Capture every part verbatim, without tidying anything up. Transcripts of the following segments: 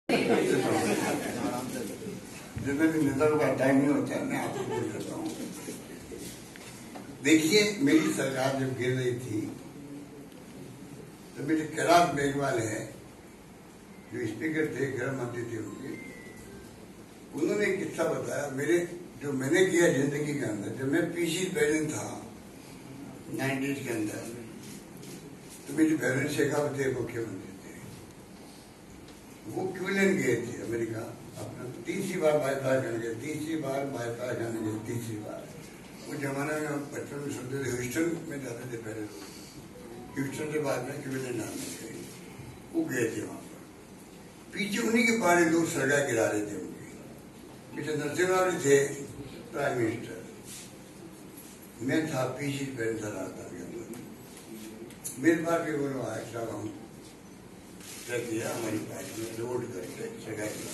जितने भी नेताओं का टाइम नहीं होता है मैं आपको बोल करता हूँ। देखिए, मेरी सरकार जब गिर रही थी तो मेरे कैलाश मेघवाल है जो स्पीकर थे, गृह मंत्री थे उनके, उन्होंने एक किस्सा बताया मेरे जो मैंने किया जिंदगी के अंदर। जब मैं पीसी बैलेंस था नाइन्टीज के अंदर, तो मेरी बहन शेखावत थे, मुख्यमंत्री थे। वो क्विलन गए थे अमेरिका, अपना तीसरी बार बाईपास करने गए, तीसरी बार बाईपास करने गए, तीसरी बार। वो जमाने में हम बचपन में सुनते थे, ह्यूस्टन में जाते थे पहले लोग, ह्यूस्टन के बाद में क्विलन नाम में गए। वो गए थे वहां पर, पीछे उन्हीं के बारे लोग सरगा गिरा रहे थे उनके पीछे। नरसिम्हा थे प्राइम मिनिस्टर, मैं था पीसी पेंशन आता के अंदर। मेरे पास भी बोलो आए साहब, हम तय किया हमारी पार्टी में रोड करके सरगा गिरा।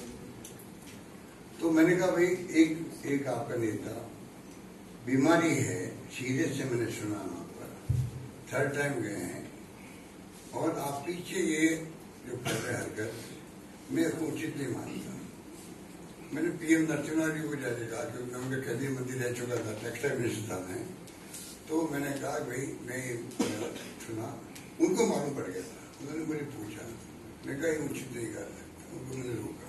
तो मैंने कहा भाई एक एक आपका नेता बीमारी है, सीरियस से मैंने सुना वहां पर, थर्ड टाइम गए हैं, और आप पीछे ये जो कर रहे हरकत मैं उचित नहीं मानता। मैंने पीएम नरसिम्हा जी को जाके कहा, क्योंकि मैं उनके केंद्रीय मंत्री रह चुका था, टेक्सटाइल मिनिस्टर था मैं। तो मैंने कहा भाई मैं सुना, उनको मालूम पड़ गया था। उन्होंने मुझे पूछा, मैं कहा उचित नहीं कर सकता, उनको मैंने रोका।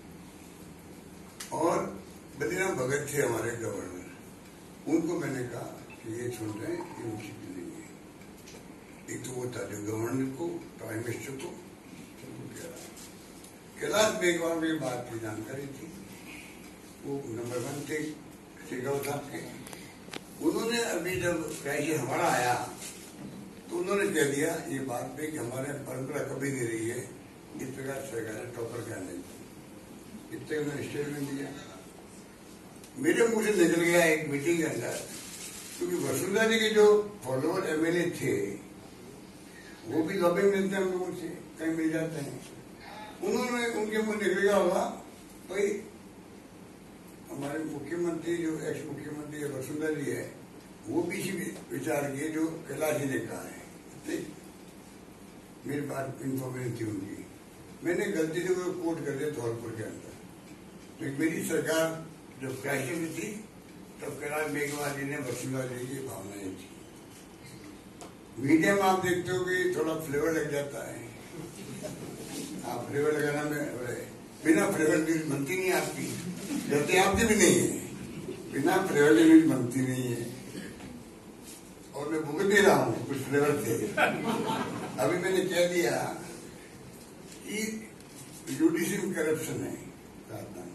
और बद्रीराम भगत थे हमारे गवर्नर, उनको मैंने कहा कि ये सुन रहे हैं, ये उचित नहीं है। एक तो वो था जो गवर्नर को, प्राइम मिनिस्टर को कह रहा। कैलाश मेघवाल की बात की जानकारी थी, वो नंबर वन थे शेखावत साहब के। उन्होंने अभी जब क्राइसिस हमारा आया तो उन्होंने कह दिया ये बात पे कि हमारे परंपरा कभी नहीं रही है इस प्रकार सरकार टॉपर करने की। इतने उन्होंने स्टेटमेंट दिया, मेरे मुंह से निकल गया एक मीटिंग के अंदर, क्योंकि वसुंधरा जी के जो फॉलोअर एमएलए थे वो भी लॉबिंग मिलते हैं हम लोगों से, कहीं मिल जाते हैं। उन्होंने उनके मुंह निकल गया होगा भाई हमारे मुख्यमंत्री जो एक्स मुख्यमंत्री वसुंधरा जी है वो भी इसी विचार किए जो कैलाश जी ने कहा है। मेरी बात इंफॉर्मेशन थी उनकी, मैंने गलती से वो कोट कर दिया धौलपुर के अंदर। तो मेरी सरकार जब क्राइसिस में थी तब कैलाश मेघवाल जी ने वसुंधरा जी की भावनाएं थी। मीडिया में आप देखते हो कि थोड़ा फ्लेवर लग जाता है, आप फ्लेवर लगाना में बिना फ्लेवर की बनती नहीं आपकी, जैसे आपकी भी नहीं है, बिना फ्लेवर की बनती नहीं है। और मैं भुगत दे रहा हूँ कुछ फ्लेवर थे। अभी मैंने कह दिया कि जुडिशियल करप्शन है राजधानी,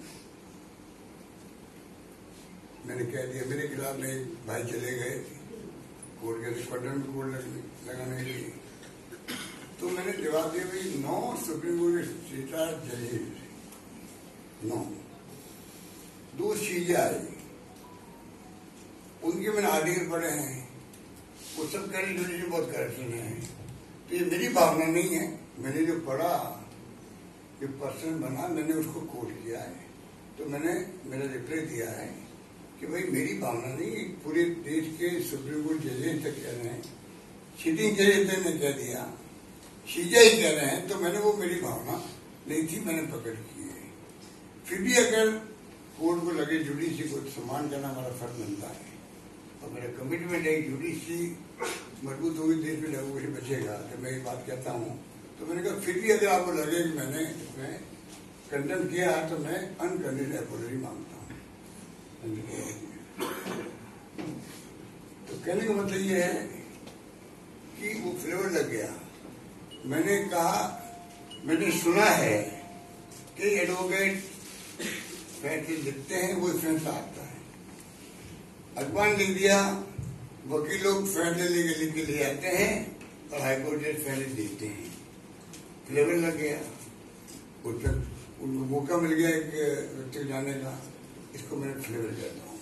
मैंने कह दिया। मेरे खिलाफ में भाई चले गए कोर्ट के रिस्पॉन्डेंट में कोर्ट लगाने के लिए, तो मैंने जवाब दिया भाई नौ सुप्रीम कोर्ट के सीटा जजेस, नौ, दो सीजे आए, उनके मैंने आर्टिकल पढ़े हैं, वो सब कह रहे जुडिशल बहुत करप्शन है। तो ये मेरी भावना नहीं है, मैंने जो पढ़ा, जो पर्सन बना, मैंने उसको कोट किया है। तो मैंने मेरा रिप्लाई दिया है कि भाई मेरी भावना नहीं, पूरे देश के सुप्रीम कोर्ट जजेस तक कह रहे हैं, सिटिंग जजेस ने कह दिया, सीजे ही कह रहे हैं, तो मैंने वो मेरी भावना नहीं थी, मैंने पकड़ की है। फिर भी अगर कोर्ट को लगे जुडिशरी को सम्मान करना हमारा फर्ज बनता है, और मेरा कमिटमेंट है जुडिशरी मजबूत होगी, देश में डेमोक्रेसी बचेगा, तो मैं ये बात कहता हूँ। तो मैंने कहा फिर भी अगर आपको लगे कि मैंने इसमें कंडेम किया है तो मैं अनकंडीशनल अपॉलॉजी मांगता हूँ। तो कहने का मतलब ये है कि वो फ्लेवर लग गया। मैंने कहा, मैंने सुना है कि एडवोकेट फैसले लिखते हैं, वो फैसला आता है। अखबार लिख दिया, वकील लोग फैसले लेके लिख के ले आते हैं और हाईकोर्ट जज फैसले देते हैं। फ्लेवर लग गया, उनको मौका मिल गया एक व्यक्ति जाने का, इसको मैंने फ्लेवर कहता हूँ।